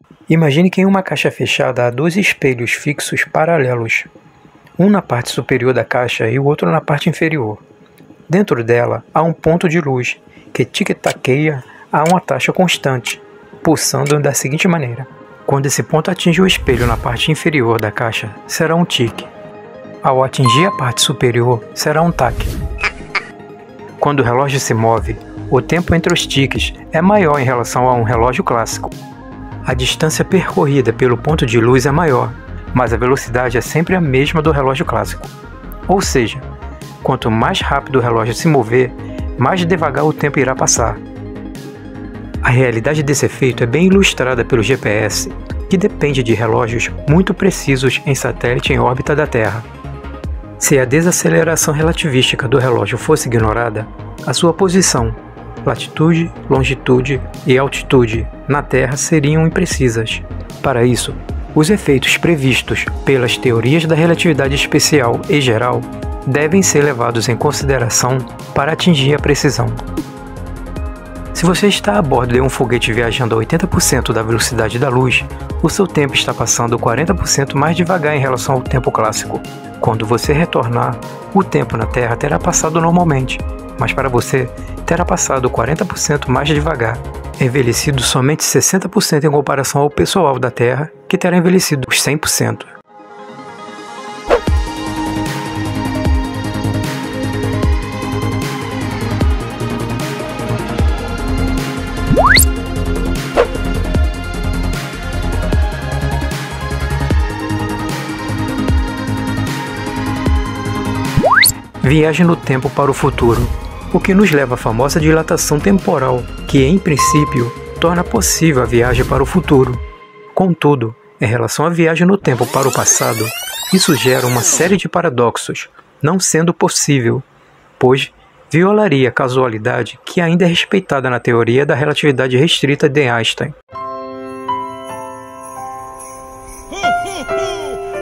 Imagine que em uma caixa fechada há dois espelhos fixos paralelos, um na parte superior da caixa e o outro na parte inferior. Dentro dela há um ponto de luz que tic-taqueia a uma taxa constante, pulsando da seguinte maneira. Quando esse ponto atinge o espelho na parte inferior da caixa, será um tique. Ao atingir a parte superior, será um taque. Quando o relógio se move, o tempo entre os tiques é maior em relação a um relógio clássico. A distância percorrida pelo ponto de luz é maior, mas a velocidade é sempre a mesma do relógio clássico. Ou seja, quanto mais rápido o relógio se mover, mais devagar o tempo irá passar. A realidade desse efeito é bem ilustrada pelo GPS, que depende de relógios muito precisos em satélite em órbita da Terra. Se a desaceleração relativística do relógio fosse ignorada, a sua posição, latitude, longitude e altitude na Terra seriam imprecisas. Para isso, os efeitos previstos pelas teorias da relatividade especial e geral devem ser levados em consideração para atingir a precisão. Se você está a bordo de um foguete viajando a 80% da velocidade da luz, o seu tempo está passando 40% mais devagar em relação ao tempo clássico. Quando você retornar, o tempo na Terra terá passado normalmente, mas para você terá passado 40% mais devagar, envelhecido somente 60% em comparação ao pessoal da Terra, que terá envelhecido 100%. Viagem no tempo para o futuro, o que nos leva à famosa dilatação temporal, que em princípio torna possível a viagem para o futuro. Contudo, em relação à viagem no tempo para o passado, isso gera uma série de paradoxos, não sendo possível, pois violaria a casualidade que ainda é respeitada na teoria da relatividade restrita de Einstein.